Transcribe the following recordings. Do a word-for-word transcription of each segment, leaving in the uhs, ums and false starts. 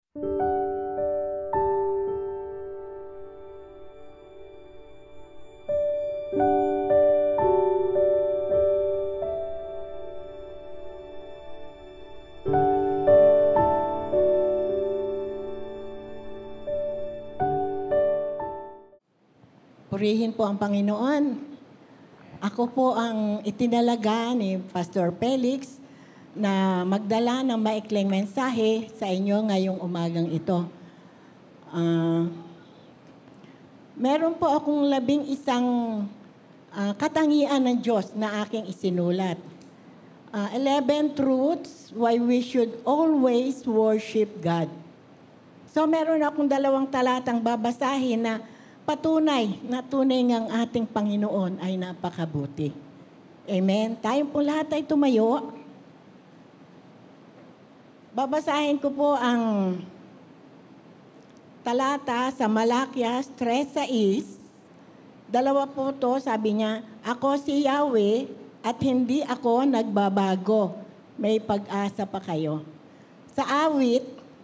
Purihin po ang Panginoon. Ako po ang itinalaga ni Pastor Felix na magdala ng maikling mensahe sa inyo ngayong umagang ito. Uh, meron po akong labing isang uh, katangian ng Diyos na aking isinulat. Uh, eleven truths why we should always worship God. So meron akong dalawang talatang babasahin na patunay na tunay ngang ating Panginoon ay napakabuti. Amen. Tayong po lahat ay tumayo. Babasahin ko po ang talata sa Malakias three six. Dalawa po to, sabi niya, ako si Yahweh at hindi ako nagbabago. May pag-asa pa kayo. Sa awit,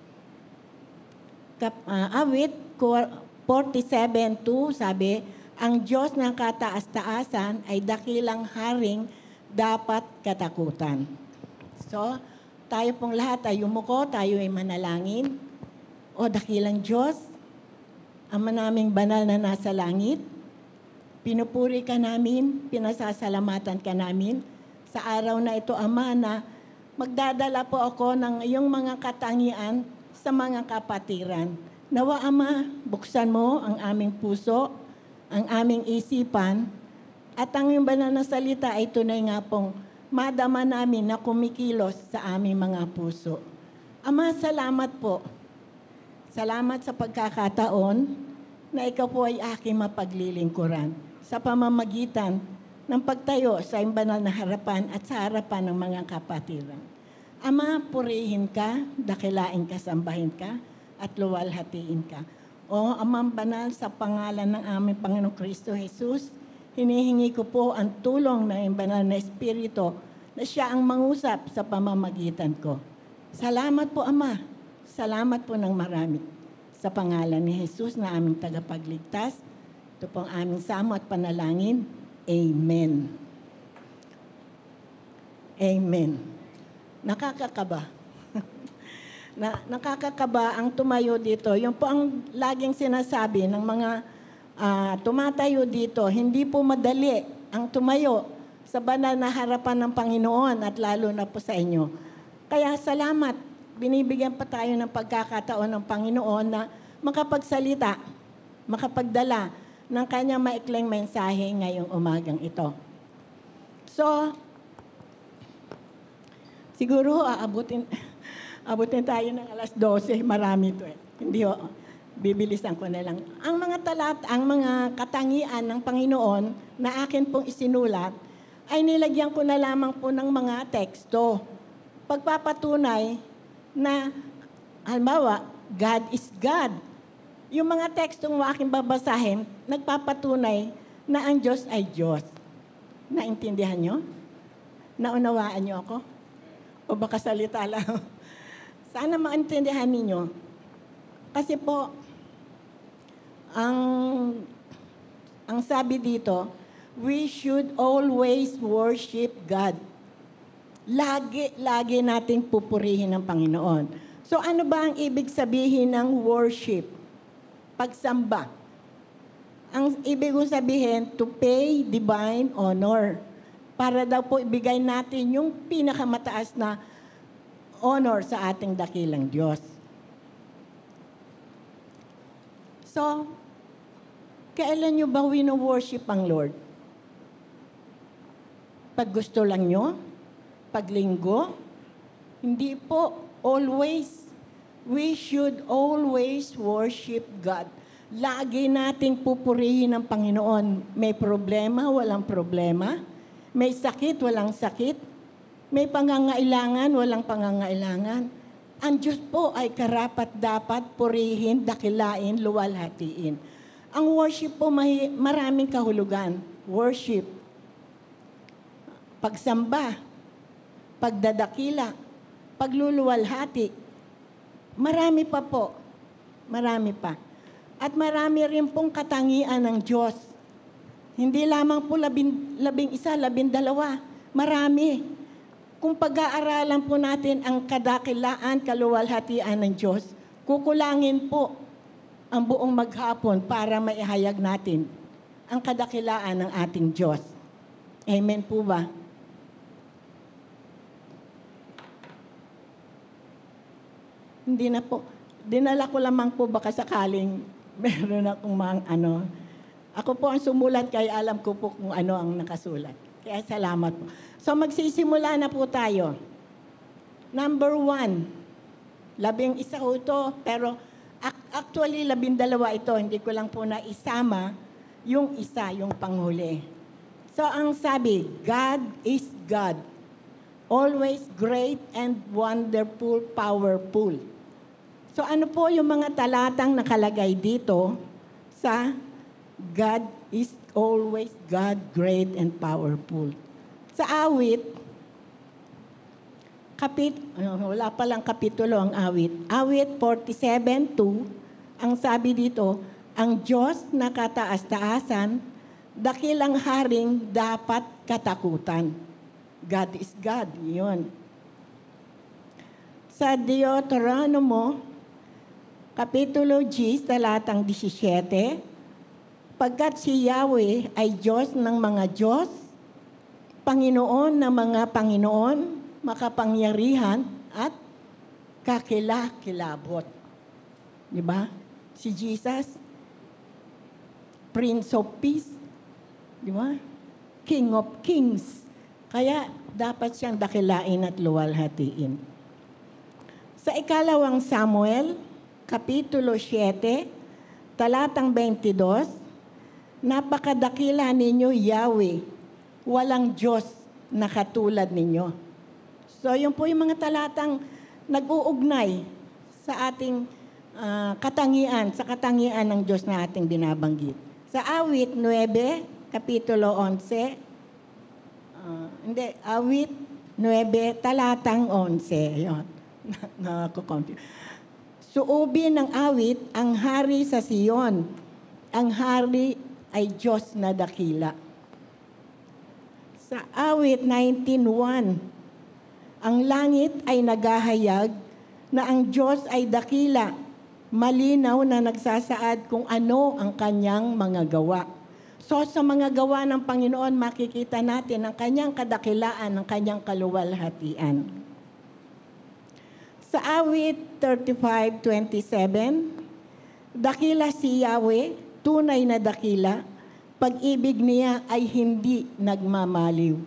kap, uh, awit, forty-seven two, sabi, ang Diyos ng kataas-taasan ay dakilang haring dapat katakutan. So, tayo pong lahat ay umuko, tayo ay manalangin. O dakilang Diyos, Ama naming banal na nasa langit, pinupuri ka namin, pinasasalamatan ka namin sa araw na ito, Ama, na magdadala po ako ng iyong mga katangian sa mga kapatiran. Nawa, Ama, buksan mo ang aming puso, ang aming isipan, at ang iyong banal na salita ay tunay nga pong madama namin na kumikilos sa aming mga puso. Ama, salamat po. Salamat sa pagkakataon na ikaw po ay aking mapaglilingkuran sa pamamagitan ng pagtayo sa iyong banal na harapan at sa harapan ng mga kapatiran. Ama, purihin ka, dakilain ka, sambahin ka, at luwalhatiin ka. O Amang Banal, sa pangalan ng aming Panginoong Kristo Jesus, hinihingi ko po ang tulong ng banal na Espiritu na siya ang mangusap sa pamamagitan ko. Salamat po, Ama. Salamat po ng marami. Sa pangalan ni Jesus na aming tagapagligtas, ito po ang aming samo at panalangin. Amen. Amen. Nakakakaba. Na, nakakakaba ang tumayo dito. Yung po ang laging sinasabi ng mga uh, tumatayo dito, hindi po madali ang tumayo sa banal na harapan ng Panginoon at lalo na po sa inyo. Kaya salamat, binibigyan pa tayo ng pagkakataon ng Panginoon na makapagsalita, makapagdala ng kanyang maikling mensahe ngayong umagang ito. So, siguro aabutin... Abutin tayo ng alas dose, marami ito eh. Hindi ho, bibilisan ko na lang. Ang mga talat, ang mga katangian ng Panginoon na akin pong isinulat, ay nilagyan ko na lamang po ng mga teksto. Pagpapatunay na, halimbawa, God is God. Yung mga tekstong aking babasahin, nagpapatunay na ang Diyos ay Diyos. Naintindihan nyo? Naunawaan nyo ako? O baka salita lang? Sana maintindihan ninyo. Kasi po, ang, ang sabi dito, we should always worship God. Lagi, lagi nating pupurihin ang Panginoon. So ano ba ang ibig sabihin ng worship? Pagsamba. Ang ibig sabihin, to pay divine honor. Para daw po ibigay natin yung pinakamataas na honor sa ating dakilang Diyos. So, kailan nyo ba wino-worship ang Lord? Pag gusto lang nyo? Pag linggo? Hindi po. Always. We should always worship God. Lagi nating pupurihin ang Panginoon. May problema, walang problema. May sakit, walang sakit. May pangangailangan, walang pangangailangan. Ang Diyos po ay karapat-dapat purihin, dakilain, luwalhatiin. Ang worship po may maraming kahulugan. Worship, pagsamba, pagdadakila, pagluluwalhati, Marami pa po. Marami pa. At marami rin pong katangian ng Diyos. Hindi lamang po labing, labing isa, labing dalawa. Marami. Kung pag-aaralan po natin ang kadakilaan, kaluwalhatian ng Diyos, kukulangin po ang buong maghapon para maihayag natin ang kadakilaan ng ating Diyos. Amen po ba? Hindi na po. Dinala ko lamang po baka sakaling meron akong mga ano. Ako po ang sumulat kaya alam ko po kung ano ang nakasulat. Kaya salamat po. So magsisimula na po tayo. Number one, labing isa ko ito, pero actually labing dalawa ito. Hindi ko lang po na isama yung isa, yung panghuli. So ang sabi, God is God. Always great and wonderful, powerful. So ano po yung mga talatang nakalagay dito sa God is always God, great and powerful. Sa awit, kapit, wala palang kapitulo ang awit. Awit forty-seven two, ang sabi dito, ang Diyos na kataas-taasan, dakilang haring dapat katakutan. God is God, yun. Sa Deuteronomo, Kapitulo G, talatang seventeen, pagkat si Yahweh ay Diyos ng mga Diyos, Panginoon ng mga Panginoon, makapangyarihan at kakilakilabot. Di ba? Si Jesus, Prince of Peace, di ba? King of Kings. Kaya dapat siyang dakilain at luwalhatiin. Sa ikalawang Samuel, Kapitulo seven, talatang twenty-two, napakadakila ninyo, Yahweh, walang Diyos na katulad ninyo. So, yun po yung mga talatang nag-uugnay sa ating uh, katangian, sa katangian ng Diyos na ating binabanggit. Sa awit nine, Kapitulo eleven, uh, hindi, awit nine, talatang eleven. Yun, nakaka-confuse. Suubin ng awit ang hari sa Sion. Ang hari ay Diyos na dakila. Sa awit nineteen one, ang langit ay naghahayag na ang Diyos ay dakila, malinaw na nagsasaad kung ano ang kanyang mga gawa. So sa mga gawa ng Panginoon, makikita natin ang kanyang kadakilaan, ang kanyang kaluwalhatian. Sa awit thirty-five twenty-seven, dakila si Yahweh, tunay na dakila, pag-ibig niya ay hindi nagmamaliw.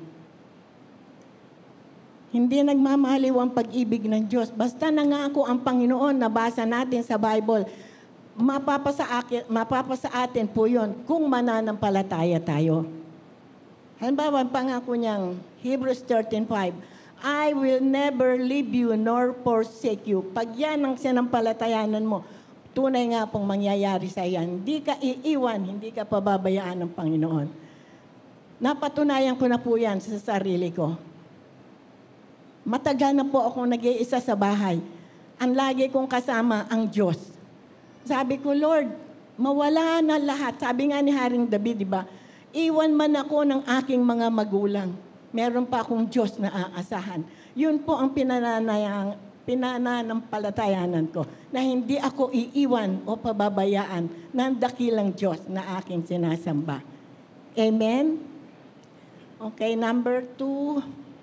Hindi nagmamaliw ang pag-ibig ng Diyos. Basta nangako ang Panginoon, nabasa natin sa Bible, mapapasa, akin, mapapasa atin po yun kung mananampalataya tayo. Halimbawa, ang pangako niyang Hebrews thirteen five, I will never leave you nor forsake you. Pag yan ang sinampalatayanan mo, tunay nga pong mangyayari sa iyan. Hindi ka iiwan, hindi ka pababayaan ng Panginoon. Napatunayan ko na po yan sa sarili ko. Matagal na po akong nag-iisa sa bahay. Ang lagi kong kasama ang Diyos. Sabi ko, Lord, mawala na lahat. Sabi nga ni Haring David, di ba? Iwan man ako ng aking mga magulang. Meron pa akong Diyos na aasahan. Yun po ang pinananayang, pinananampalatayanan ko, na hindi ako iiwan o pababayaan ng dakilang Diyos na aking sinasamba. Amen? Okay, number two.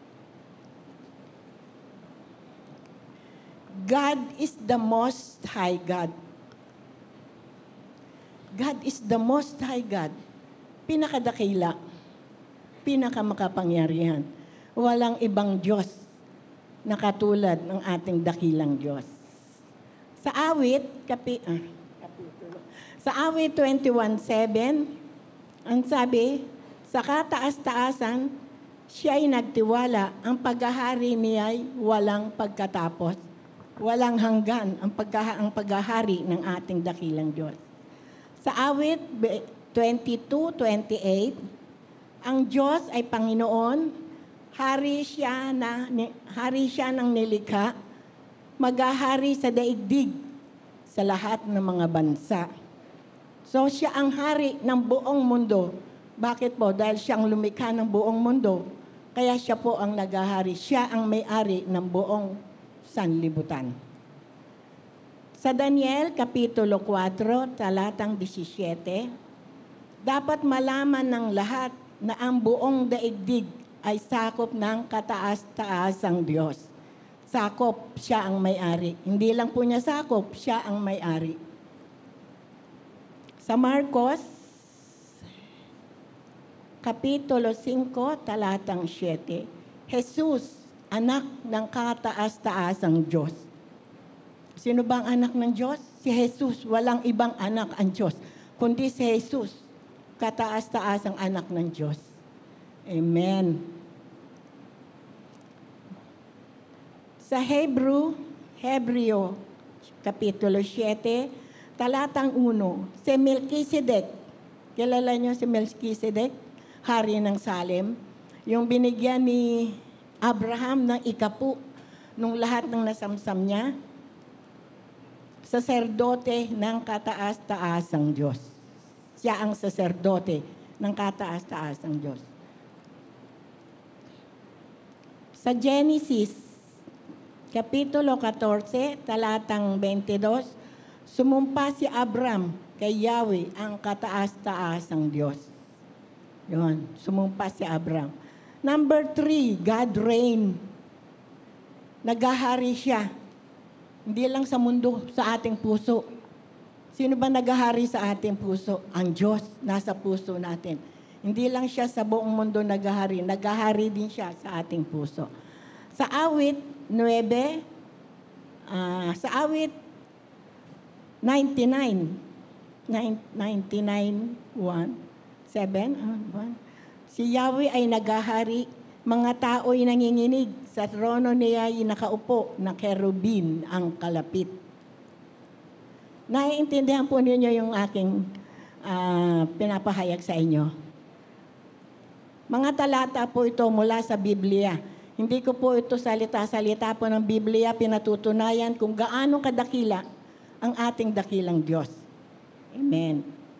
God is the Most High God. God is the Most High God. Pinakadakila. Pinakamakapangyarihan. Walang ibang Diyos na katulad ng ating dakilang Diyos. Sa awit, kapi, ah, kapitulo. Sa awit twenty-one seven, ang sabi, sa kataas-taasan, siya'y nagtiwala, ang paghahari niya'y walang pagkatapos. Walang hanggan ang, pagka, ang paghahari ng ating dakilang Diyos. Sa awit twenty-two twenty-eight, ang Diyos ay Panginoon, hari siya, na, hari siya ng nilikha, maghahari sa daigdig sa lahat ng mga bansa. So siya ang hari ng buong mundo. Bakit po? Dahil siya ang lumikha ng buong mundo. Kaya siya po ang naghahari. Siya ang may-ari ng buong sanlibutan. Sa Daniel, Kapitulo four, talatang seventeen, dapat malaman ng lahat na ang buong daigdig ay sakop ng kataas-taasang Diyos. Sakop, siya ang may-ari. Hindi lang po niya sakop, siya ang may-ari. Sa Marcos, Kapitulo five, talatang seven, Jesus, anak ng kataas-taasang Diyos. Sino bang anak ng Diyos? Si Jesus. Walang ibang anak ang Diyos, kundi si Jesus, kataas-taasang anak ng Diyos. Amen. Sa Hebrew, Hebreo, Kapitulo seven, talatang one, si Melchizedek. Kilala niyo si Melchizedek? Hari ng Salem. Yung binigyan ni Abraham ng ikapu nung lahat ng nasamsam niya. Saserdote ng kataas-taasang Diyos. Siya ang saserdote ng kataas-taasang Diyos. Sa Genesis, Kapitulo fourteen, talatang twenty-two, sumumpa si Abram kay Yahweh, ang kataas-taasang Diyos. Yun, sumumpa si Abram. Number three, God reign. Naghahari siya. Hindi lang sa mundo, sa ating puso. Sino ba naghahari sa ating puso? Ang Diyos, nasa puso natin. Hindi lang siya sa buong mundo naghahari, naghahari din siya sa ating puso. Sa awit nine, uh, sa awit ninety-nine, ninety-nine, one, seven, uh, si Yahweh ay naghahari, mga tao'y nanginginig, sa trono niya ay nakaupo na kerubin ang kalapit. Naiintindihan po ninyo yung aking uh, pinapahayag sa inyo. Mga talata po ito mula sa Biblia. Hindi ko po ito salita-salita po ng Biblia, pinatutunayan kung gaano kadakila ang ating dakilang Diyos. Amen.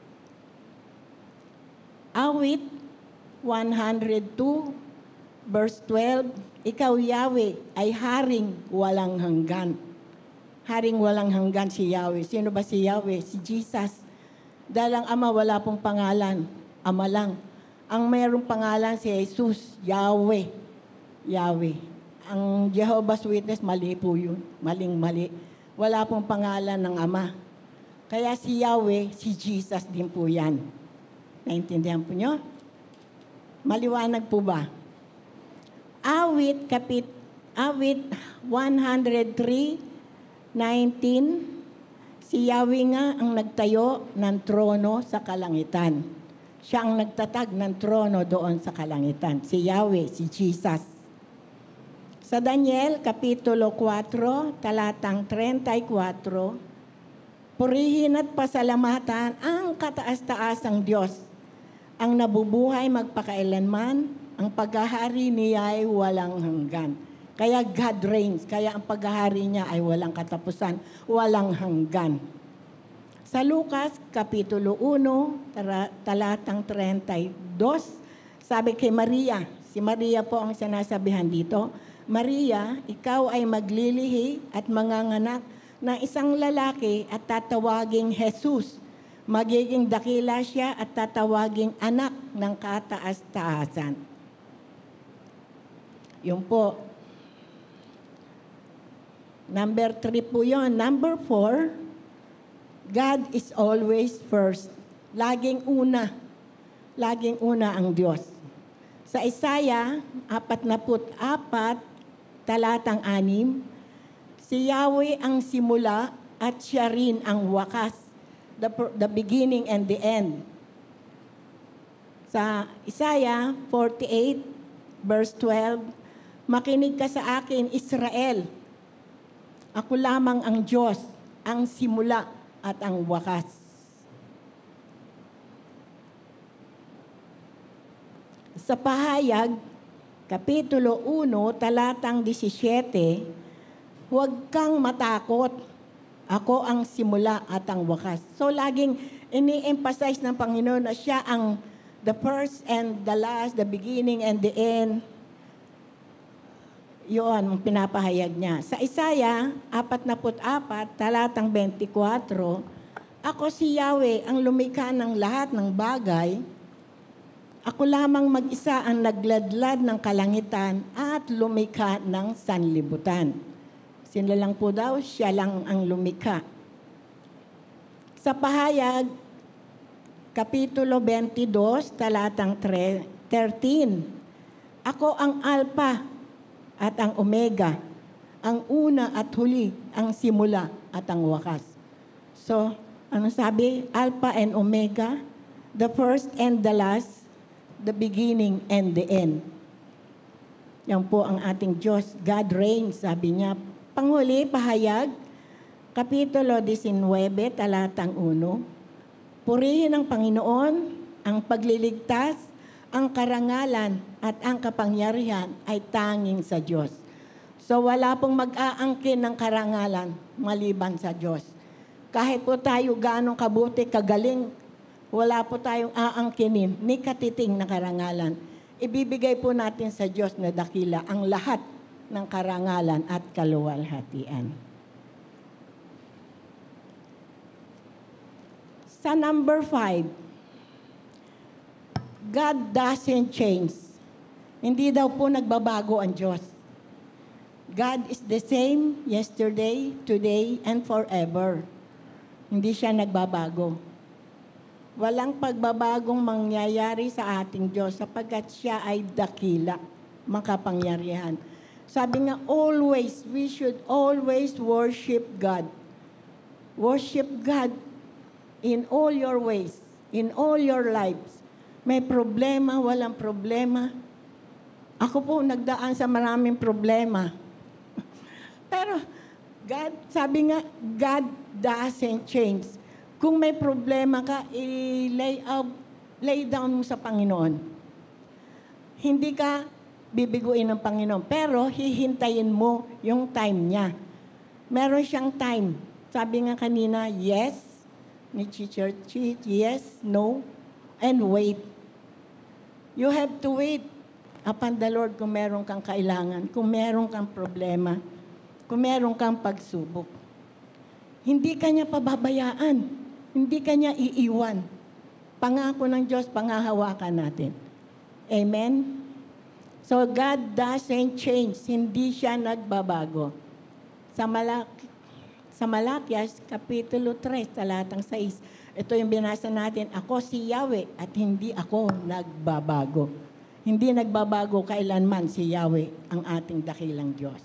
Awit one oh two, verse twelve, ikaw, Yahweh, ay haring walang hanggan. Haring walang hanggan si Yahweh. Sino ba si Yahweh? Si Jesus. Dahil ang Ama wala pong pangalan. Ama lang. Ang mayroong pangalan si Jesus, Yahweh. Yahweh. Ang Jehovah's Witness, mali po yun. Maling-mali. Wala pong pangalan ng Ama. Kaya si Yahweh, si Jesus din po yan. Naintindihan po nyo? Maliwanag po ba? Awit, kapit, awit one oh three, nineteen, si Yahweh nga ang nagtayo ng trono sa kalangitan. Siya ang nagtatag ng trono doon sa kalangitan. Si Yahweh, si Jesus. Sa Daniel, Kapitulo four, talatang thirty-four, purihin at pasalamatan ang kataas-taasang Diyos, ang nabubuhay magpakailanman, ang paghahari niya ay walang hanggan. Kaya God reigns, kaya ang paghahari niya ay walang katapusan, walang hanggan. Sa Lucas, Kapitulo one, talatang thirty-two, sabi kay Maria, si Maria po ang sinasabihan dito, Maria, ikaw ay maglilihi at manganganak ng isang lalaki at tatawaging Jesus. Magiging dakila siya at tatawaging anak ng kataas-taasan. Yun po. Number three po yun. Number four, God is always first. Laging una. Laging una ang Diyos. Sa Isaiah forty-four, talatang six, si Yahweh ang simula at siya rin ang wakas. The, the beginning and the end. Sa Isaiah forty-eight, verse twelve, makinig ka sa akin, Israel. Ako lamang ang Diyos, ang simula at ang wakas. Sa Pahayag, Kapitulo one, talatang seventeen, huwag kang matakot. Ako ang simula at ang wakas. So laging ini-emphasize ng Panginoon na siya ang the first and the last, the beginning and the end. Yun ang pinapahayag niya. Sa Isaiah apat na apat, talatang twenty-four, ako si Yahweh ang lumikha ng lahat ng bagay. Ako lamang mag-isa ang nagladlad ng kalangitan at lumikha ng sanlibutan. Sila lang po daw, siya lang ang lumikha. Sa pahayag, Kapitulo twenty-two, talatang thirteen, ako ang Alpha at ang Omega, ang una at huli, ang simula at ang wakas. So, ano sabi? Alpha and Omega, the first and the last, the beginning and the end. Yan po ang ating Diyos. God reigns, sabi niya. Panghuli, pahayag, Kapitulo nineteen, talatang one. Purihin ang Panginoon, ang pagliligtas, ang karangalan at ang kapangyarihan ay tanging sa Diyos. So wala pong mag-aangkin ng karangalan maliban sa Diyos. Kahit po tayo ganong kabuti, kagaling, wala po tayong aangkinin ni katiting na karangalan. Ibibigay po natin sa Diyos na dakila ang lahat ng karangalan at kaluwalhatian. Sa number five, God doesn't change. Hindi daw po nagbabago ang Diyos. God is the same yesterday, today, and forever. Hindi siya nagbabago. Walang pagbabagong mangyayari sa ating Diyos sapagkat siya ay dakila, makapangyarihan. Sabi nga, always, we should always worship God. Worship God in all your ways, in all your lives. May problema, walang problema. Ako po nagdaan sa maraming problema. Pero, God, sabi nga, God doesn't change. Kung may problema ka, i-lay out, lay down mo sa Panginoon. Hindi ka bibiguin ng Panginoon, pero hihintayin mo yung time niya. Meron siyang time. Sabi nga kanina, yes, ni Teacher Chi, yes, no, and wait. You have to wait upon the Lord kung meron kang kailangan, kung meron kang problema, kung meron kang pagsubok. Hindi ka niya pababayaan. Hindi ka niya iiwan. Pangako ng Diyos, pangahawakan natin. Amen? So, God doesn't change. Hindi siya nagbabago. Sa, Malak- sa Malakias, Kapitulo three, talatang six, ito yung binasa natin, ako si Yahweh at hindi ako nagbabago. Hindi nagbabago kailanman si Yahweh, ang ating dakilang Diyos.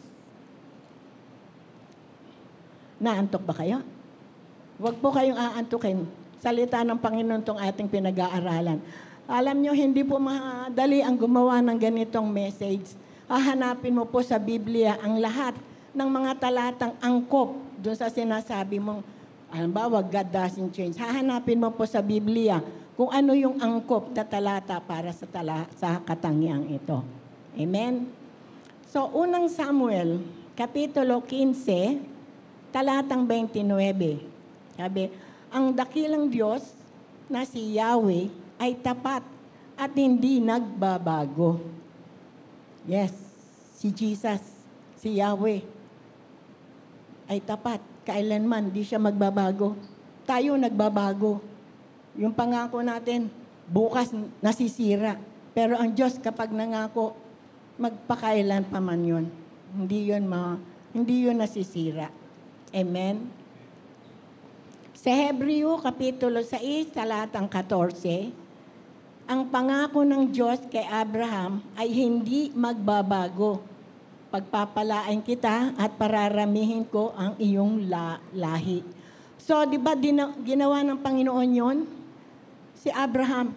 Naantok ba kayo? Huwag po kayong aantukin. Salita ng Panginoon itong ating pinag-aaralan. Alam nyo, hindi po madali ang gumawa ng ganitong message. Hahanapin mo po sa Biblia ang lahat ng mga talatang angkop doon sa sinasabi mong, halimbawa, God doesn't change. Hahanapin mo po sa Biblia kung ano yung angkop na talata para sa, tala, sa katangiang ito. Amen? So, unang Samuel, Kapitulo fifteen, talatang twenty-nine. Sabi, ang dakilang Diyos na si Yahweh ay tapat at hindi nagbabago. Yes, si Jesus, si Yahweh ay tapat. Kailanman, di siya magbabago. Tayo nagbabago. Yung pangako natin, bukas nasisira. Pero ang Diyos kapag nangako, magpakailan pa man yun. Hindi yun, ma, hindi yun nasisira. Amen? Sa Hebreo, Kapitulo six, talatang fourteen, ang pangako ng Diyos kay Abraham ay hindi magbabago. Pagpapalain kita at pararamihin ko ang iyong la- lahi. So, di ba dina- ginawa ng Panginoon yon? Si Abraham,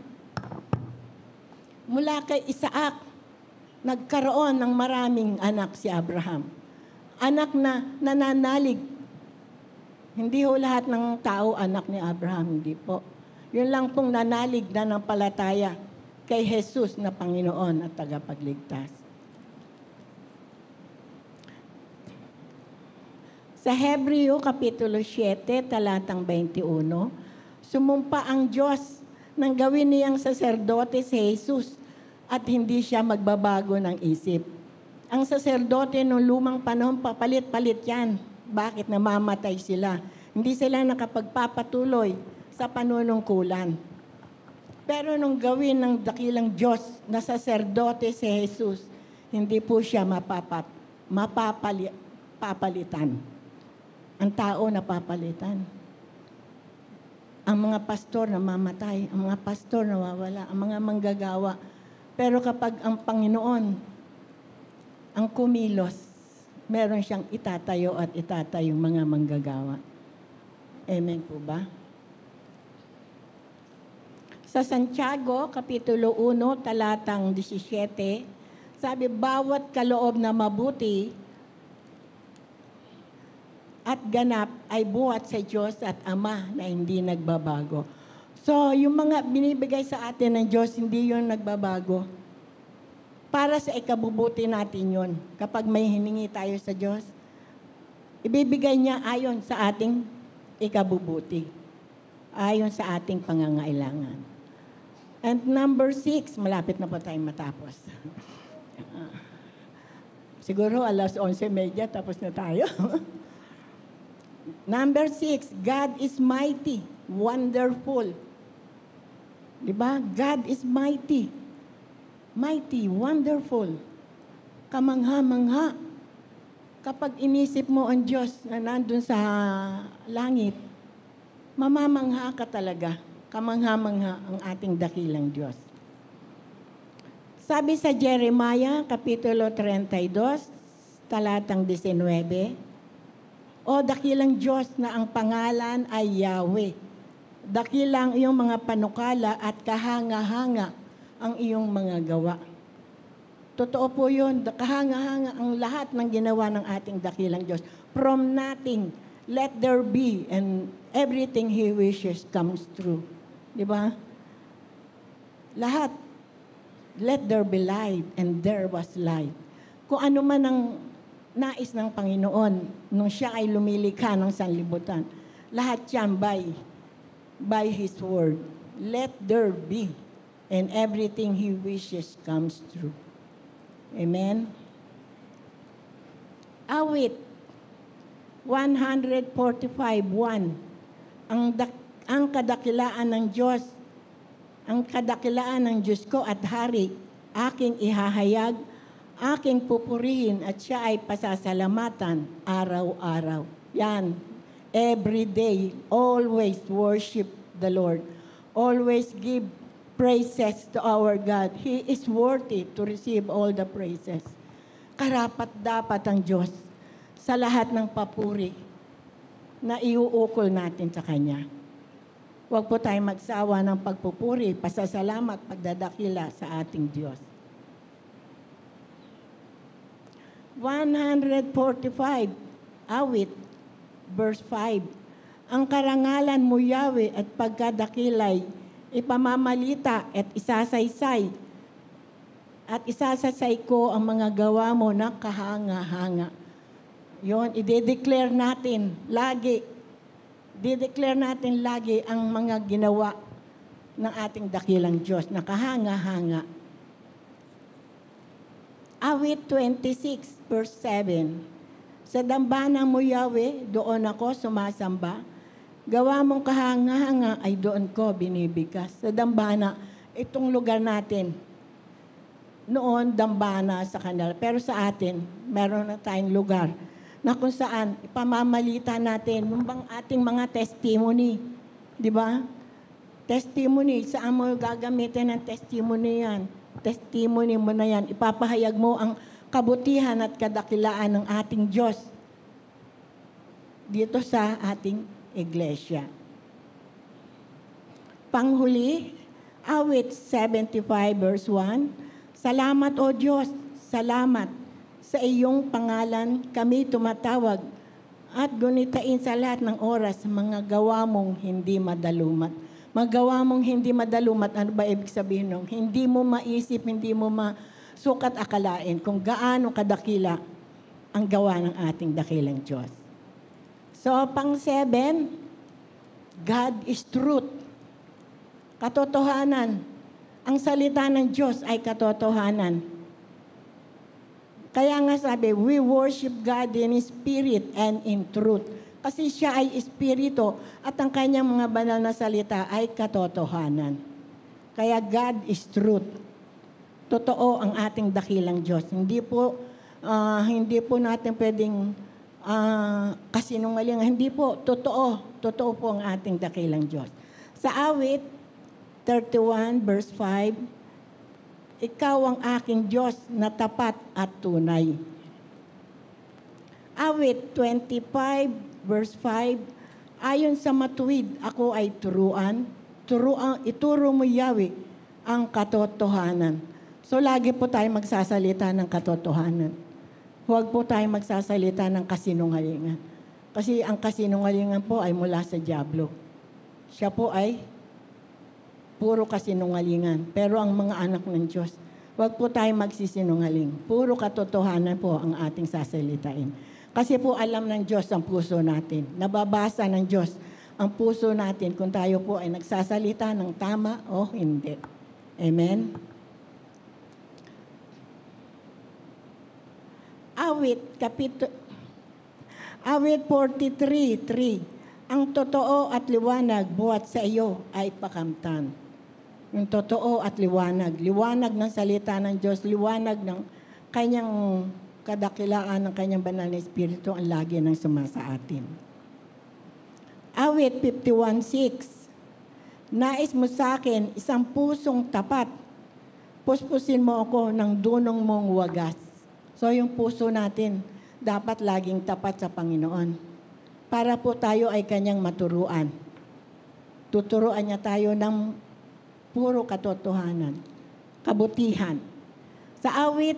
mula kay Isaac, nagkaroon ng maraming anak si Abraham. Anak na nananalig. Hindi ho lahat ng tao anak ni Abraham, hindi po. Yun lang pong nanalig na ng palataya kay Jesus na Panginoon at tagapagligtas. Sa Hebreo Kapitulo seven, talatang twenty-one, sumumpa ang Diyos nang gawin niyang saserdote si Jesus at hindi siya magbabago ng isip. Ang saserdote noong lumang panahon, papalit-palit yan. Bakit? Namamatay sila. Hindi sila nakapagpapatuloy sa panunungkulan. Pero nung gawin ng dakilang Diyos na saserdote si Jesus, hindi po siya mapapat, mapapali, papalitan. Ang tao napapalitan. Ang mga pastor namamatay, ang mga pastor nawawala, ang mga manggagawa. Pero kapag ang Panginoon ang kumilos, meron siyang itatayo at itatayong mga manggagawa. Amen po ba? Sa Santiago, Kapitulo one, talatang seventeen, sabi, bawat kaloob na mabuti at ganap ay buhat sa Diyos at Ama na hindi nagbabago. So, yung mga binibigay sa atin ng Diyos, hindi yun nagbabago. Para sa ikabubuti natin yun. Kapag may hiningi tayo sa Diyos, ibibigay niya ayon sa ating ikabubuti. Ayon sa ating pangangailangan. And number six, malapit na po tayong matapos. Siguro alas eleven thirty, tapos na tayo. Number six, God is mighty, wonderful. Diba? God is mighty. Mighty, wonderful. Kamangha-mangha. Kapag inisip mo ang Diyos na nandun sa langit, mamamangha ka talaga. Kamangha-mangha ang ating dakilang Diyos. Sabi sa Jeremiah, Kapitulo thirty-two, talatang nineteen, O dakilang Diyos na ang pangalan ay Yahweh. Dakilang iyong mga panukala at kahanga-hanga ang iyong mga gawa. Totoo po yun, kahanga-hanga ang lahat ng ginawa ng ating dakilang Diyos. From nothing, let there be, and everything He wishes comes true. Di ba? Lahat, let there be light, and there was light. Kung ano man ang nais ng Panginoon nung siya ay lumilikha ng sanlibutan. Lahat yan by, by His word. Let there be, and everything He wishes comes true. Amen? Awit, one forty-five, one. Ang, dak, ang kadakilaan ng Diyos, ang kadakilaan ng Diyos ko at hari, aking ihahayag, aking pupurihin at siya ay pasasalamatan araw-araw. Yan. Every day, always worship the Lord. Always give praises to our God. He is worthy to receive all the praises. Karapat-dapat ang Diyos sa lahat ng papuri na iuukol natin sa Kanya. Huwag po tayong magsawa ng pagpupuri, pasasalamat, pagdadakila sa ating Diyos. one forty-five, awit, verse five. Ang karangalan mo, Yahweh, at pagkadakilay, ipamamalita at isasaysay. At isasasay ko ang mga gawa mo na kahanga-hanga. Yun, i-declare natin lagi. I-declare natin lagi ang mga ginawa ng ating dakilang Diyos na kahanga-hanga. Awit twenty-six, verse seven. Sa dambana mo, Yahweh, doon ako sumasamba. Gawa mong kahanga-hanga ay doon ko binibigkas. Sa dambana, itong lugar natin, noon dambana sa kanila. Pero sa atin, meron na tayong lugar na kung saan ipamamalita natin yung bang ating mga testimony. Di ba? Testimony. Saan mo gagamitin ang testimony yan? Testimony mo na yan. Ipapahayag mo ang kabutihan at kadakilaan ng ating Diyos dito sa ating iglesia. Panghuli, awit seventy-five verse one. Salamat o Diyos, salamat sa iyong pangalan kami tumatawag at gunitain sa lahat ng oras mga gawa mong hindi madalumat. Magawa mong hindi madalumat, ano ba ibig sabihin nung? Hindi mo maisip, hindi mo masukat akalain kung gaano kadakila ang gawa ng ating dakilang Diyos. So, pang seven, God is truth. Katotohanan. Ang salita ng Diyos ay katotohanan. Kaya nga sabi, we worship God in Spirit and in truth. Kasi siya ay Espiritu at ang kanyang mga banal na salita ay katotohanan. Kaya God is truth. Totoo ang ating dakilang Diyos. Hindi po, uh, hindi po natin pwedeng uh, kasinungalingan. Hindi po, totoo. Totoo po ang ating dakilang Diyos. Sa awit thirty-one verse five, ikaw ang aking Diyos na tapat at tunay. Awit twenty-five verse five, ayon sa matuwid, ako ay turuan. Turuan, ituro mo, Yahweh, ang katotohanan. So, lagi po tayo magsasalita ng katotohanan. Huwag po tayo magsasalita ng kasinungalingan. Kasi ang kasinungalingan po ay mula sa dyablo. Siya po ay puro kasinungalingan. Pero ang mga anak ng Diyos, huwag po tayo magsisinungaling. Puro katotohanan po ang ating sasalitain. Kasi po alam ng Diyos ang puso natin. Nababasa ng Diyos ang puso natin kung tayo po ay nagsasalita ng tama o hindi. Amen? Awit, kapito, Awit forty-three three, ang totoo at liwanag buhat sa iyo ay pakamtan. Yung totoo at liwanag. Liwanag ng salita ng Diyos, liwanag ng kanyang kadakilaan ng kanyang banal na Espiritu ang lagi nang sumasa atin. Awit fifty-one six, nais mo sa akin isang pusong tapat. Puspusin mo ako ng dunong mong wagas. So yung puso natin, dapat laging tapat sa Panginoon. Para po tayo ay kanyang maturuan. Tuturuan niya tayo ng puro katotohanan, kabutihan. Sa awit,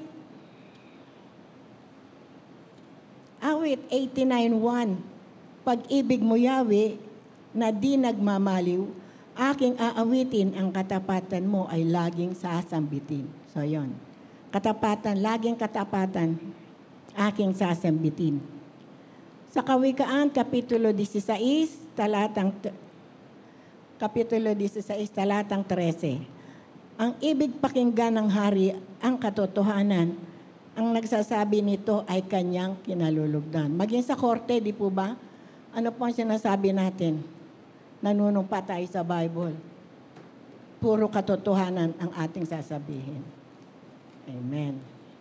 awit eighty-nine one, pag-ibig mo, Yahweh, na di nagmamaliw, aking aawitin, ang katapatan mo ay laging sasambitin. So, yon. Katapatan, laging katapatan, aking sasambitin. Sa Kawikaan, Kapitulo sixteen, talatang, Kapitulo sixteen, talatang thirteen. Ang ibig pakinggan ng hari, ang katotohanan, ang nagsasabi nito ay kanyang kinalulugdan. Maging sa korte, di po ba? Ano po ang sinasabi natin? Nanunumpa tayo sa Bible. Puro katotohanan ang ating sasabihin. Amen.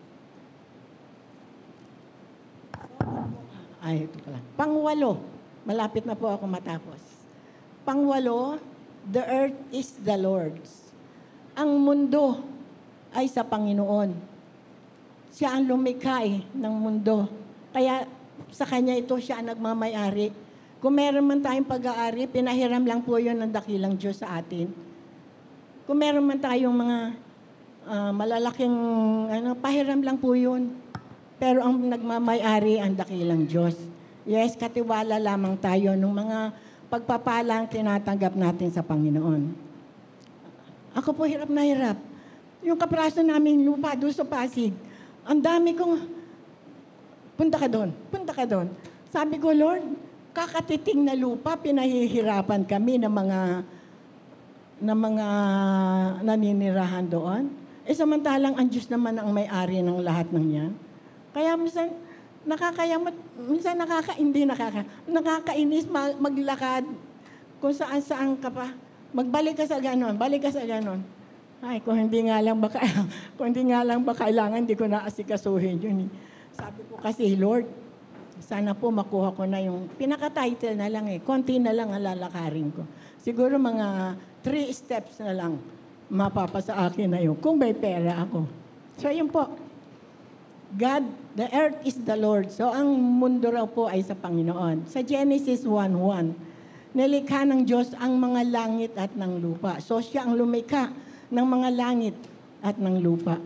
Ay, ito pala. Pangwalo. Malapit na po ako matapos. Pangwalo, the earth is the Lord's. Ang mundo ay sa Panginoon. Siya ang lumikha eh, ng mundo. Kaya sa Kanya ito siya ang nagmamayari. Kung meron man tayong pag-aari, pinahiram lang po yun ng dakilang Diyos sa atin. Kung meron man tayong mga uh, malalaking, ano, pahiram lang po yun. Pero ang nagmamayari ang dakilang Diyos. Yes, katiwala lamang tayo ng mga pagpapalang tinatanggap natin sa Panginoon. Ako po hirap na hirap. Yung kapraso naming lupa doon sa Pasig, ang dami kong, punta ka doon, punta ka doon. Sabi ko, Lord, kakatiting na lupa, pinahihirapan kami ng mga, ng mga naninirahan doon. Eh samantalang ang Diyos naman ang may-ari ng lahat ng yan. Kaya minsan, nakakayamot, minsan nakaka, hindi nakaka, nakakainis maglakad kung saan-saan ka pa. Magbalik ka sa ganon, balik ka sa ganon. Ay, kung hindi nga lang ba, kung hindi nga lang ba kailangan, hindi ko naasikasuhin yun. Sabi ko kasi, Lord, sana po makuha ko na yung, pinaka-title na lang eh, konti na lang ang lalakarin ko. Siguro mga three steps na lang mapapasa akin na yun, kung may pera ako. So, yun po. God, the earth is the Lord. So, ang mundo raw po ay sa Panginoon. Sa Genesis one one, nilikha ng Diyos ang mga langit at ng lupa. So, siya ang lumikha ng mga langit at ng lupa.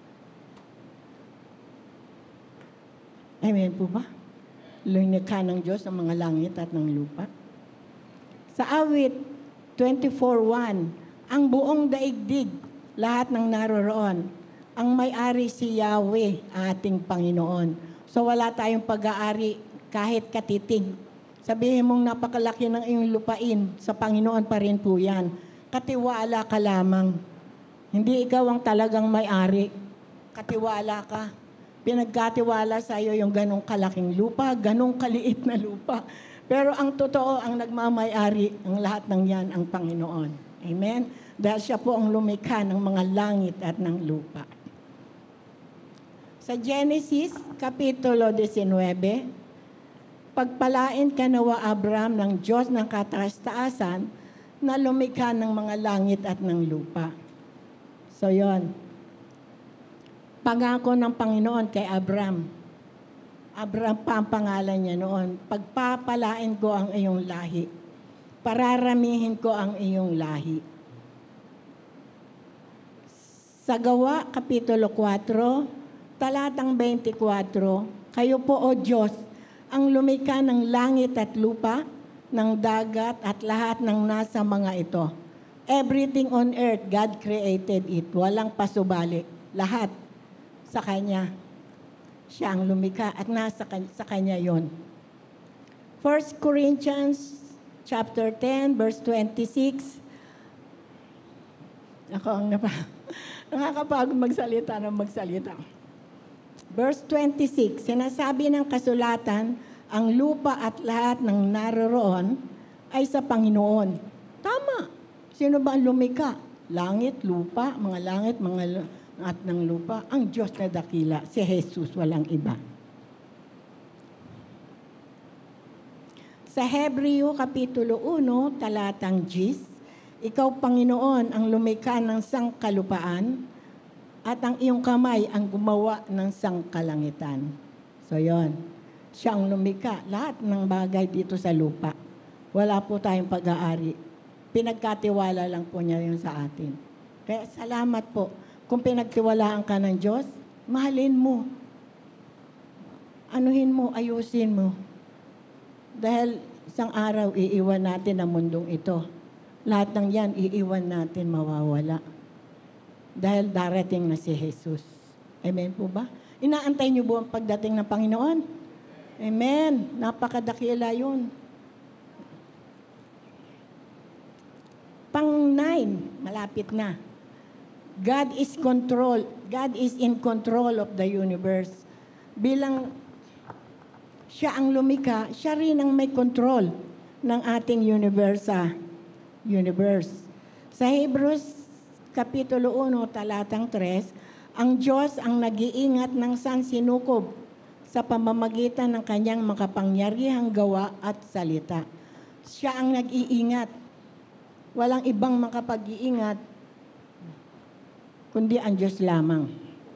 Amen po ba? Lumikha ng Diyos ang mga langit at ng lupa. Sa awit twenty-four one, ang buong daigdig, lahat ng naroroon, ang may-ari si Yahweh, ating Panginoon. So wala tayong pag-aari kahit katiting Sabihin mong napakalaki ng iyong lupain, sa Panginoon pa rin po yan. Katiwala ka lamang. Hindi ikaw ang talagang may-ari. Katiwala ka. Pinagkatiwala sa iyo yung ganong kalaking lupa, ganong kaliit na lupa. Pero ang totoo, ang nagmamay-ari, ang lahat ng yan, ang Panginoon. Amen? Dahil siya po ang lumikha ng mga langit at ng lupa. Sa Genesis, Kapitulo nineteen, pagpalain ka nawa Abram ng Diyos ng kataas-taasan na lumikha ng mga langit at ng lupa. So yon. Pangako ng Panginoon kay Abram. Abram pa ang pangalan niya noon. Pagpapalain ko ang iyong lahi. Pararamihin ko ang iyong lahi. Sa Gawa, Kapitulo four, talatang twenty-four, kayo po o Diyos, ang lumikha ng langit at lupa, ng dagat at lahat ng nasa mga ito. Everything on earth, God created it. Walang pasubali. Lahat sa Kanya. Siya ang lumikha at nasa sa Kanya yon. First Corinthians chapter ten, verse twenty-six. Ako ang napa, nakakapagod magsalita ng magsalita. Verse twenty-six, sinasabi ng kasulatan, ang lupa at lahat ng naroroon ay sa Panginoon. Tama. Sino ba ang lumikha? Langit, lupa, mga langit, mga at ng lupa. Ang Diyos na dakila, si Jesus, walang iba. Sa Hebreo, Kapitulo one, talatang ten, ikaw, Panginoon, ang lumikha ng sangkalupaan at ang iyong kamay ang gumawa ng sangkalangitan. So, yon. Siya ang lumikha. Lahat ng bagay dito sa lupa. Wala po tayong pag-aari. Pinagkatiwala lang po niya yun sa atin. Kaya salamat po. Kung pinagtiwalaan ka ng Diyos, mahalin mo. Anuhin mo, ayusin mo. Dahil isang araw, iiwan natin ang mundong ito. Lahat ng yan, iiwan natin, mawawala. Dahil darating na si Jesus. Amen po ba? Inaantay niyo po ang pagdating ng Panginoon? Amen. Napakadakila yun. Pang nine, malapit na. God is control. God is in control of the universe. Bilang siya ang lumikha, siya rin ang may control ng ating universe. universe. Sa Hebrews Kapitulo one, talatang three, ang Diyos ang nag-iingat ng sansinukob sa pamamagitan ng kanyang makapangyarihang gawa at salita. Siya ang nag-iingat. Walang ibang makapag-iingat kundi ang Diyos lamang.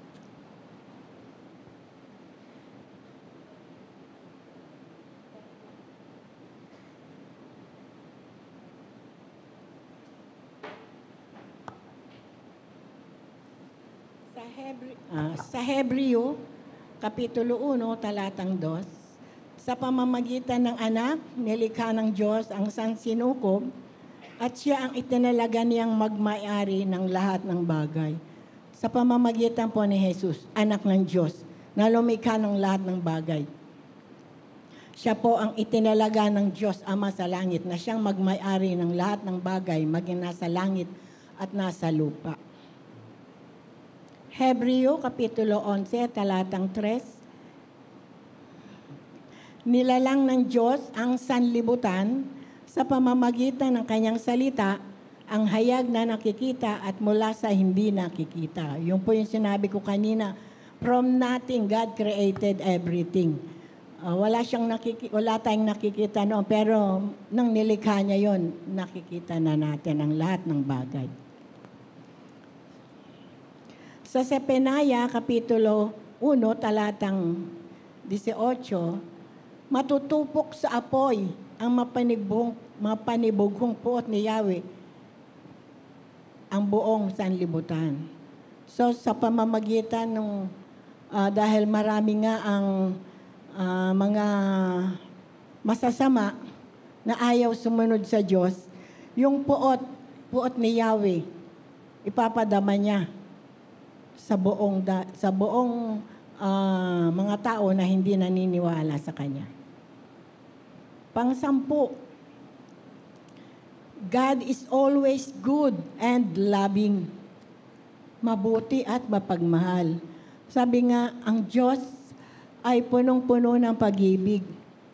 Sa Hebre, uh, sa Hebreo, Kapitulo one, talatang two, sa pamamagitan ng anak, nilikha ng Diyos ang sansinukob at siya ang itinalaga niyang magmayari ng lahat ng bagay. Sa pamamagitan po ni Jesus, anak ng Diyos, na lumikha ng lahat ng bagay. Siya po ang itinalaga ng Diyos Ama sa langit na siyang magmayari ng lahat ng bagay, maging nasa langit at nasa lupa. Hebreo, Kapitulo eleven, talatang three. Nilalang ng Diyos ang sanlibutan sa pamamagitan ng kanyang salita, ang hayag na nakikita at mula sa hindi nakikita. Yung po yung sinabi ko kanina, from nothing, God created everything. Uh, wala siyang nakiki- wala tayong nakikita noon, pero nang nilikha niya yon, nakikita na natin ang lahat ng bagay. Sa Zephaniah, Kapitulo one, talatang eighteen, matutupok sa apoy ang mapanibong, mapanibughong puot ni Yahweh ang buong sanlibutan. So sa pamamagitan ng, uh, dahil marami nga ang uh, mga masasama na ayaw sumunod sa Diyos, yung puot, puot ni Yahweh, ipapadama niya sa buong, da, sa buong uh, mga tao na hindi naniniwala sa Kanya. Pang-sampu, God is always good and loving. Mabuti at mapagmahal. Sabi nga, ang Diyos ay punong-puno ng pag-ibig.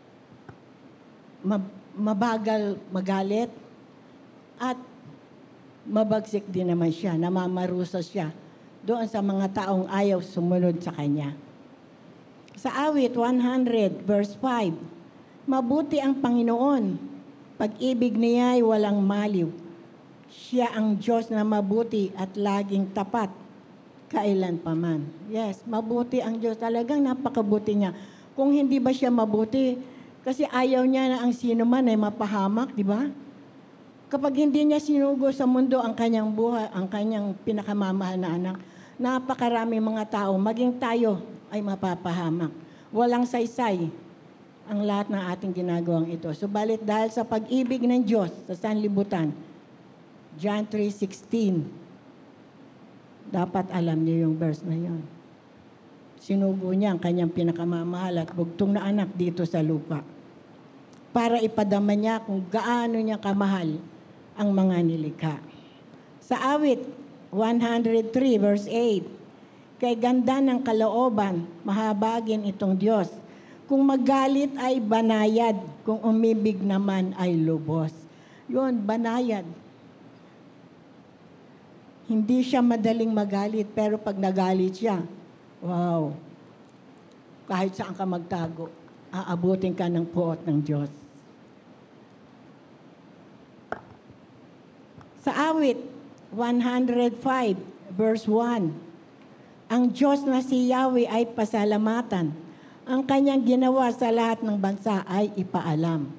Mabagal magalit at mabagsik din naman siya, namamarusa siya doon sa mga taong ayaw sumunod sa Kanya. Sa awit one hundred, verse five, mabuti ang Panginoon, pag-ibig niya ay walang maliw. Siya ang Diyos na mabuti at laging tapat, kailan pa man. Yes, mabuti ang Diyos. Talagang napakabuti niya. Kung hindi ba siya mabuti, kasi ayaw niya na ang sino man ay mapahamak, di ba? Kapag hindi niya sinugo sa mundo ang kanyang buhay, ang kanyang pinakamamahal na anak, napakarami mga tao, maging tayo ay mapapahamak. Walang saysay ang lahat ng ating ginagawang ito. Subalit dahil sa pag-ibig ng Diyos sa sanlibutan, John three sixteen, dapat alam niyo yung verse na yon. Sinugo niya ang kanyang pinakamamahal at bugtong na anak dito sa lupa para ipadama niya kung gaano niya kamahal ang mga nilikha. Sa awit one hundred three verse eight, kay ganda ng kalooban, mahabagin itong Diyos. Kung magalit ay banayad, kung umibig naman ay lubos. Yun, banayad. Hindi siya madaling magalit, pero pag nagalit siya, wow, kahit saan ka magtago, aabutin ka ng puot ng Diyos. Sa awit one hundred five, verse one, ang Diyos na si Yahweh ay pasalamatan. Ang kanyang ginawa sa lahat ng bansa ay ipaalam.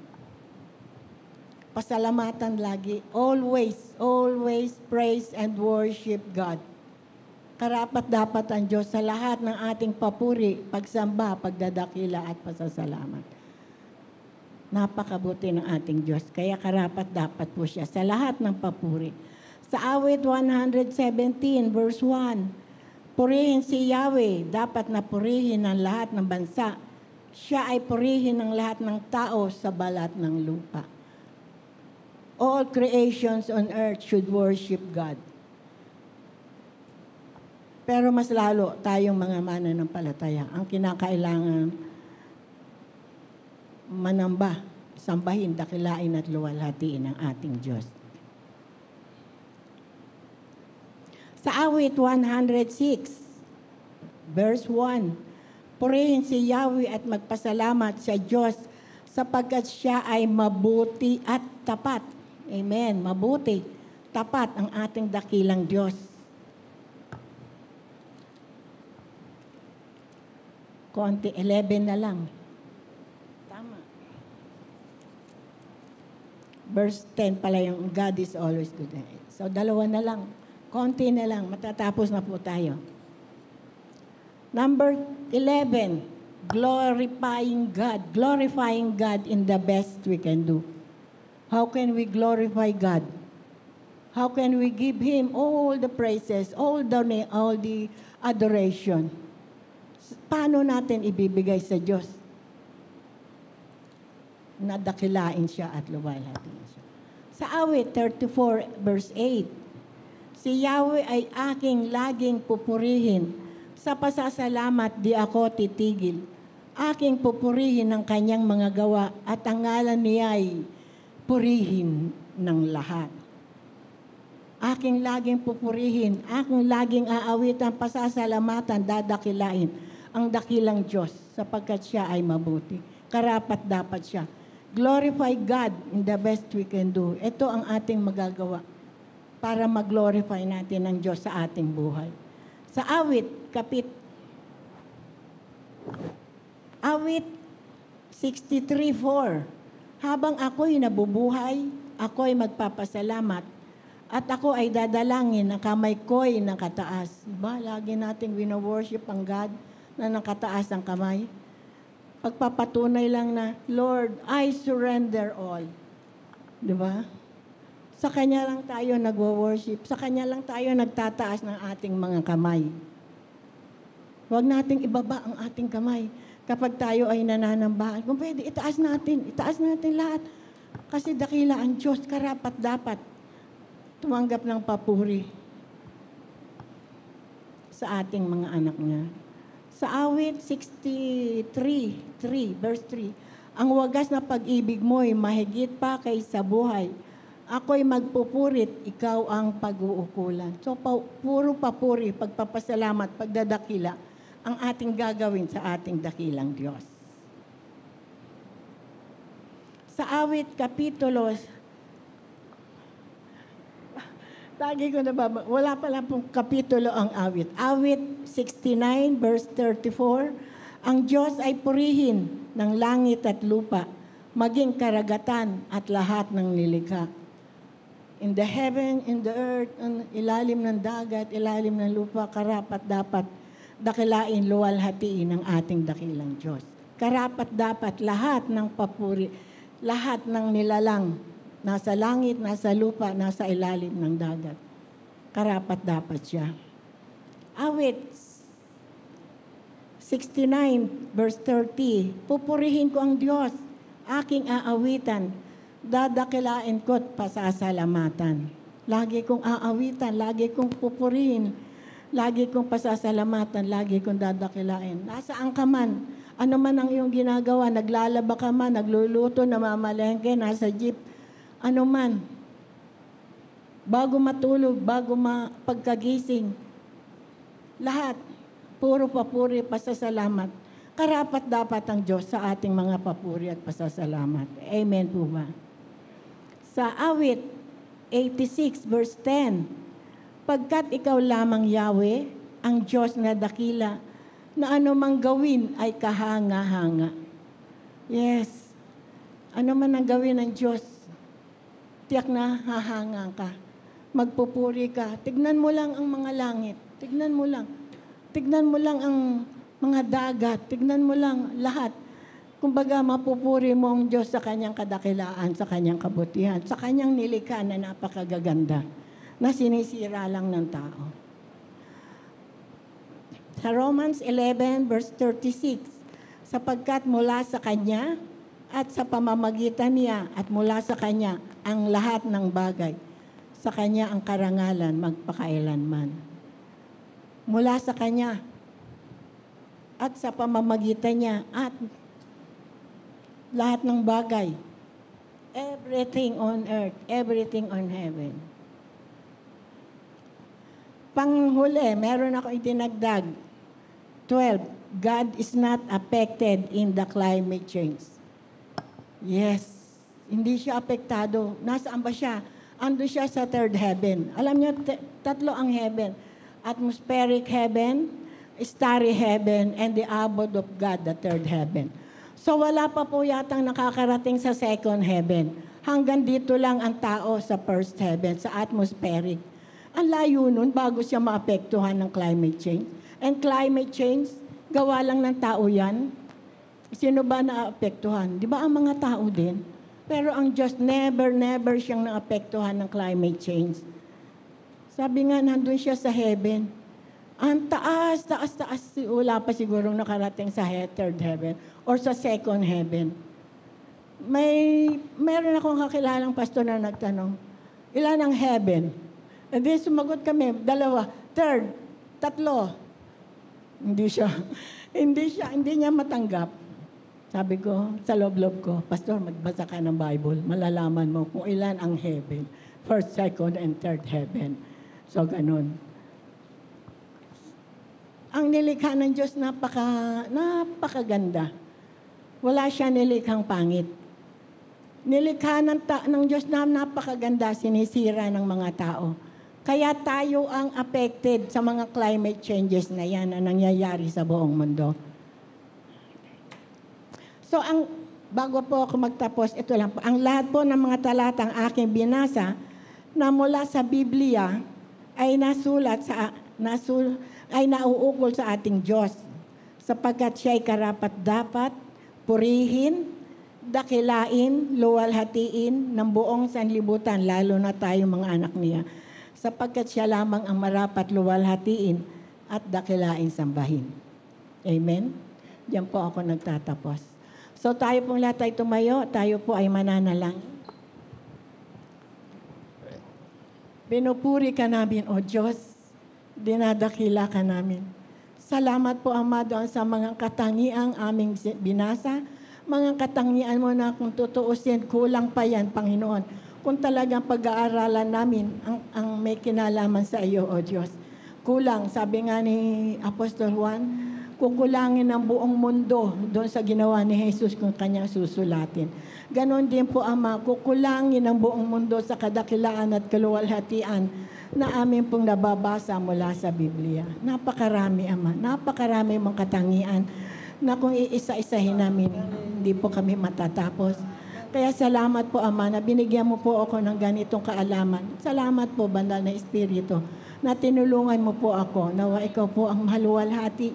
Pasalamatan lagi. Always, always praise and worship God. Karapat dapat ang Diyos sa lahat ng ating papuri, pagsamba, pagdadakila at pasasalamat. Napakabuti ng ating Diyos. Kaya karapat dapat po siya sa lahat ng papuri. Sa awit one hundred seventeen, verse one, purihin si Yahweh, dapat na purihin ng lahat ng bansa. Siya ay purihin ng lahat ng tao sa balat ng lupa. All creations on earth should worship God. Pero mas lalo tayong mga mananampalataya, ang kinakailangan manamba, sambahin, dakilain at luwalhatiin ng ating Diyos. Sa awit one hundred six, verse one, purihin si Yahweh at magpasalamat sa Diyos sapagkat siya ay mabuti at tapat. Amen. Mabuti, tapat ang ating dakilang Diyos. Konti, eleven na lang. Tama. Verse ten pala yung God is always good. So, dalawa na lang. Konti na lang. Matatapos na po tayo. Number eleven, glorifying God. Glorifying God in the best we can do. How can we glorify God? How can we give Him all the praises, all the, all the adoration? Paano natin ibibigay sa Diyos? Nadakilain siya at luwalhatiin siya. Sa awit thirty-four, verse eight, si Yahweh ay aking laging pupurihin. Sa pasasalamat di ako titigil. Aking pupurihin ang kanyang mga gawa at ang ngalan niya ay purihin ng lahat. Aking laging pupurihin, aking laging aawitan, pasasalamatan, dadakilain ang dakilang Diyos sapagkat siya ay mabuti. Karapat dapat siya. Glorify God in the best we can do. Ito ang ating magagawa para mag-glorify natin ang Diyos sa ating buhay. Sa awit, kapit, awit sixty-three four, habang ako'y nabubuhay, ako'y magpapasalamat, at ako ay dadalangin na kamay ko'y nakataas. Diba? Lagi nating wino-worship ang God na nakataas ang kamay. Pagpapatunay lang na, Lord, I surrender all. Diba? Sa Kanya lang tayo nagwo-worship. Sa Kanya lang tayo nagtataas ng ating mga kamay. Huwag nating ibaba ang ating kamay. Kapag tayo ay nananambahan, kung pwede, itaas natin, itaas natin lahat. Kasi dakila ang Diyos, karapat dapat tumanggap ng papuri sa ating mga anak niya. Sa awit sixty-three, three, verse three, ang wagas na pag-ibig mo'y mahigit pa kaysa buhay. Ako'y magpupurit, ikaw ang pag-uukulan. So, pa, puro papuri, pagpapasalamat, pagdadakila, ang ating gagawin sa ating dakilang Diyos. Sa awit kapitulo, lagi ko na ba, wala pala pong kapitulo ang awit. Awit sixty-nine, verse thirty-four, ang Diyos ay purihin ng langit at lupa, maging karagatan at lahat ng nilikha. In the heaven, in the earth, ilalim ng dagat, ilalim ng lupa, karapat dapat dakilain, luwalhatiin ng ating dakilang Diyos. Karapat dapat lahat ng papuri, lahat ng nilalang, nasa langit, nasa lupa, nasa ilalim ng dagat. Karapat dapat siya. Awit sixty-nine, verse thirty, pupurihin ko ang Diyos, aking aawitan, dadakilain ko't pasasalamatan. Lagi kong aawitan, lagi kong pupurihin, lagi kong pasasalamatan, lagi kong dadakilain. Nasaan ka man, ano man ang iyong ginagawa, naglalaba ka man, nagluluto, namamalengke, nasa jeep, ano man, bago matulog, bago mapagkagising, lahat, puro papuri, pasasalamat. Karapat dapat ang Diyos sa ating mga papuri at pasasalamat. Amen po ba? Sa awit eighty-six, verse ten, pagkat ikaw lamang, Yahweh, ang Diyos na dakila, na anumang gawin ay kahanga-hanga. Yes, ano man ang gawin ng Diyos, tiyak na hahanga ka. Magpupuri ka. Tignan mo lang ang mga langit. Tignan mo lang. Tignan mo lang ang mga dagat. Tignan mo lang lahat. Kumbaga, mapupuri mo ang Diyos sa kanyang kadakilaan, sa kanyang kabutihan, sa kanyang nilikha na napakagaganda, na sinisira lang ng tao. Sa Romans eleven, verse thirty-six, sapagkat mula sa Kanya at sa pamamagitan niya at mula sa Kanya ang lahat ng bagay, sa Kanya ang karangalan magpakailanman. Mula sa Kanya at sa pamamagitan niya at lahat ng bagay, everything on earth, everything on heaven. Panghuli, meron ako itinagdag, twelve, God is not affected in the climate change. Yes, hindi siya apektado. Nasaan ba siya? Ando siya sa third heaven. Alam niyo, t- tatlo ang heaven. Atmospheric heaven, starry heaven, and the abode of God, the third heaven. So wala pa po yatang nakakarating sa second heaven. Hanggang dito lang ang tao sa first heaven, sa atmospheric. Ang layo nun bago siya maapektuhan ng climate change. And climate change, gawa lang ng tao yan. Sino ba naapektuhan? Di ba ang mga tao din? Pero ang Diyos, never, never siyang naapektuhan ng climate change. Sabi nga, nandun siya sa heaven. Ang taas, taas, taas. Wala pa sigurong nakarating sa third heaven or sa second heaven. May, meron akong kakilalang pastor na nagtanong, ilan ang heaven? And then sumagot kami, dalawa, third, tatlo. Hindi siya, hindi siya, hindi niya matanggap. Sabi ko, sa loob-loob ko, Pastor, magbasa ka ng Bible, malalaman mo kung ilan ang heaven. First, second, and third heaven. So, ganun. Ang nilikha ng Diyos, napaka, napakaganda. Wala siya nilikhang pangit. Nilikha ng, ta- ng Diyos na napakaganda, sinisira ng mga tao. Kaya tayo ang affected sa mga climate changes na yan na nangyayari sa buong mundo. So, ang, bago po ako magtapos, ito lang po. Ang lahat po ng mga talatang aking binasa na mula sa Biblia ay nasulat sa, nasul, ay nauukol sa ating Diyos sapagkat siya'y karapat-dapat, purihin, dakilain, luwalhatiin ng buong sanlibutan, lalo na tayo mga anak niya, sapagkat siya lamang ang marapat luwalhatiin at dakilain sambahin. Amen? Diyan po ako nagtatapos. So tayo pong lahat ay tumayo, tayo po ay mananalangin. Binupuri ka namin, O Diyos. Dinadakila ka namin. Salamat po, Ama, doon sa mga katangiang aming binasa. Mga katangian mo na kung tutuusin, kulang pa yan, Panginoon. Kung talagang pag-aaralan namin ang, ang may kinalaman sa iyo, O Diyos. Kulang, sabi nga ni Apostol Juan, kukulangin ang buong mundo doon sa ginawa ni Jesus kung kanyang susulatin. Ganon din po, Ama, kukulangin ang buong mundo sa kadakilaan at kaluwalhatian na amin pong nababasa mula sa Biblia. Napakarami, Ama. Napakarami mong katangian na kung iisa-isahin namin, hindi po kami matatapos. Kaya salamat po, Ama, na binigyan mo po ako ng ganitong kaalaman. Salamat po, Banal na Espiritu, na tinulungan mo po ako. Nawa ikaw po ang maluwalhati,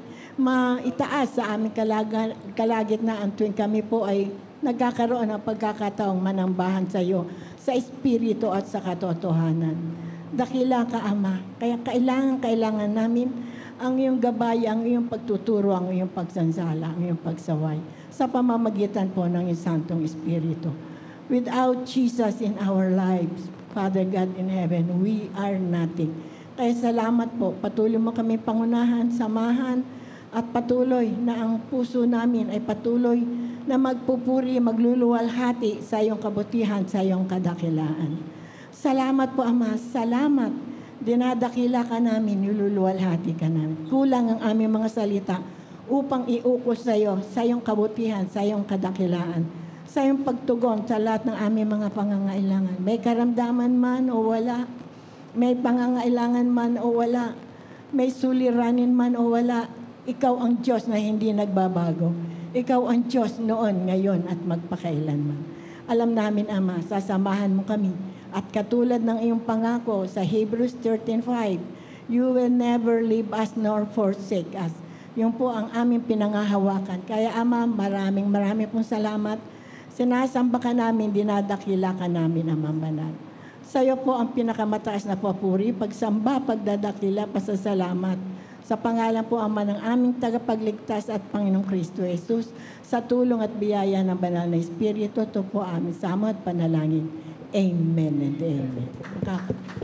maitaas sa aming kalaga, kalagitnaan tuwing kami po ay nagkakaroon ng pagkakataong manambahan sa iyo, sa Espiritu at sa katotohanan. Dakila ka, Ama. Kaya kailangan, kailangan namin ang iyong gabay, ang iyong pagtuturo, ang iyong pagsansala, ang iyong pagsaway sa pamamagitan po ng iyong Santong Espiritu. Without Jesus in our lives, Father God in heaven, we are nothing. Kaya salamat po. Patuloy mo kami pangunahan, samahan, at patuloy na ang puso namin ay patuloy na magpupuri, magluluwalhati sa iyong kabutihan, sa iyong kadakilaan. Salamat po, Ama. Salamat. Dinadakila ka namin, niluluwalhati ka namin. Kulang ang aming mga salita upang iukos sa iyo, sa iyong kabutihan, sa iyong kadakilaan, sa iyong pagtugon sa lahat ng aming mga pangangailangan. May karamdaman man o wala, may pangangailangan man o wala, may suliranin man o wala, ikaw ang Diyos na hindi nagbabago. Ikaw ang Diyos noon, ngayon at magpakailanman. Alam namin, Ama, sasamahan mo kami. At katulad ng iyong pangako sa Hebrews thirteen five, you will never leave us nor forsake us. Yun po ang aming pinangahawakan. Kaya, Ama, maraming maraming pong salamat. Sinasamba ka namin, dinadakila ka namin, Ama Banal. Sa iyo po ang pinakamataas na papuri, pagsamba, pagdadakila, pasasalamat. Sa pangalan po, Ama, ng aming tagapagligtas at Panginoong Kristo Jesus, sa tulong at biyaya ng Banal na Espiritu, ito po aming sama at panalangin. Amen and amen.